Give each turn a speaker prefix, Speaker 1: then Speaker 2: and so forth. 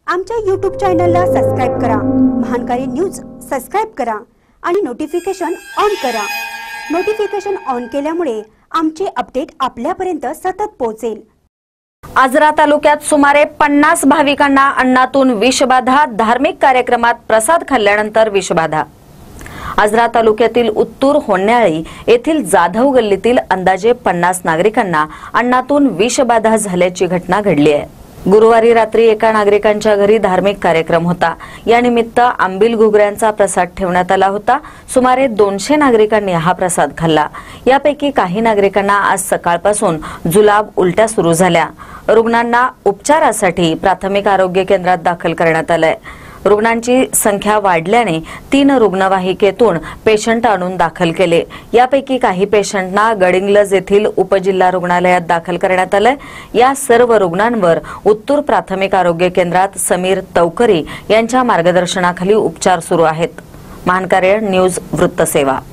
Speaker 1: आमच्या YouTube चॅनलला subscribe करा, महानकारी न्यूज सबस्क्राइब करा आणि नोटिफिकेशन ऑन करा। नोटिफिकेशन ऑन केल्यामुळे आमचे अपडेट आपल्यापर्यंत सतत पोहोचेल।
Speaker 2: आजरा तालुक्यात सुमारे 50 भाविकांना अन्नातून विषबाधा, धार्मिक कार्यक्रमात प्रसाद खाल्ल्यानंतर विषबाधा। आजरा तालुक्यातील उत्तूर होन्याळी येथील जाधव गल्लीतील अंदाजे 50 नागरिकांना अन्नातून विषबाधा झाल्याची घटना घडली आहे। गुरुवारी रात्री एका नागरिकांच्या घरी धार्मिक कार्यक्रम होता। या निमित्त आंबील घुगऱ्यांचा प्रसाद ठेवण्यात आला होता। सुमारे 200 नागरिकांनी हा प्रसाद खाल्ला। यापैकी काही नागरिकांना आज सकाळपासून जुलाब, उलट्या सुरू झाल्या। रुग्णांना उपचारासाठी प्राथमिक आरोग्य केंद्रात दाखल करण्यात आले। रुग्णांची संख्या वाढल्याने 3 रुग्णवाहिकेतून पेशंट आणून दाखल केले। यापैकी काही पेशंटना गडिंग्लज येथील उपजिल्हा रुग्णालयात दाखल करण्यात आले। या सर्व रुग्णांवर उत्तूर प्राथमिक आरोग्य केंद्रात समीर तवकरी यांच्या मार्गदर्शनाखाली उपचार सुरू आहेत। महानकारी न्यूज वृत्तसेवा।